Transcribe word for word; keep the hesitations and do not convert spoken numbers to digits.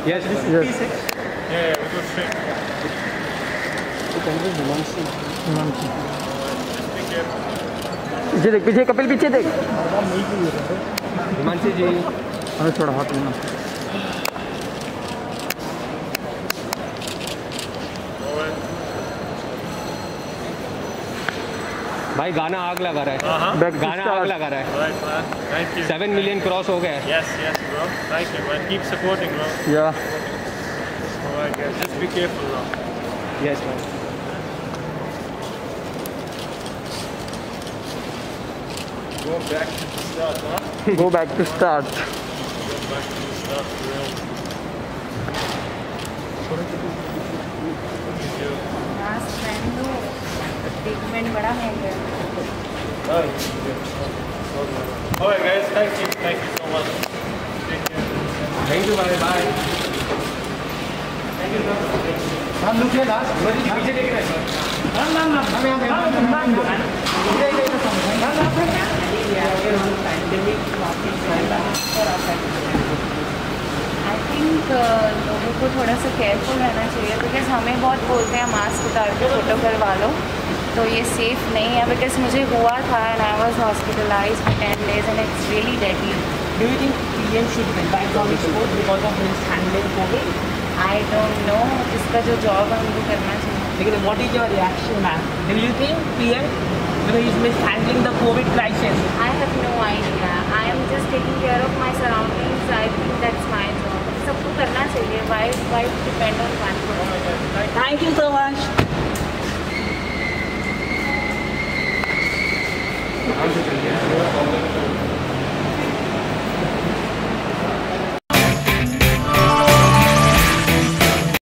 Yes. Yes. Yeah, yeah, we go straight. Himanshi Himanshi Just be careful. पीछे देख पीछे कपिल पीछे देख हिमांशी जी अरे थोड़ा हाथ लेना भाई गाना आग लगा रहा है Uh-huh. बैक गाना आग लगा रहा है Right, man. Thank you. Seven million cross हो गया है Yes, yes, bro. Thank you, man. Keep supporting, bro. या Alright, guys. Just be careful now. Yes ma'am Go back to the start, huh? Go back to start Go back to the start, for real. Mask पहन लो treatment बड़ा महंगा है Alright, guys. Thank you. Thank you so much. Take care. Thank you bye bye हम लोग है last Modi ji पीछे देख रहे हैं हम हम हम हम हम हम आई थिंक लोगों को थोड़ा सा केयरफुल रहना चाहिए बिकॉज हमें बहुत बोलते हैं मास्क उतार के फ़ोटो करवा लो तो ये सेफ़ नहीं है बिकॉज मुझे हुआ था and I was hospitalised for ten days and it's really deadly Do you think P M should resign from his post because of mishandling COVID? I don't know जिसका जो जॉब है उनको करना चाहिए Like, what is your reaction, ma'am? Do you think P M, because he's mishandling the COVID crisis? I have no idea. I am just taking care of my surroundings. I think that's my job. सबको करना चाहिए. Why why depend on one person? Thank you so much.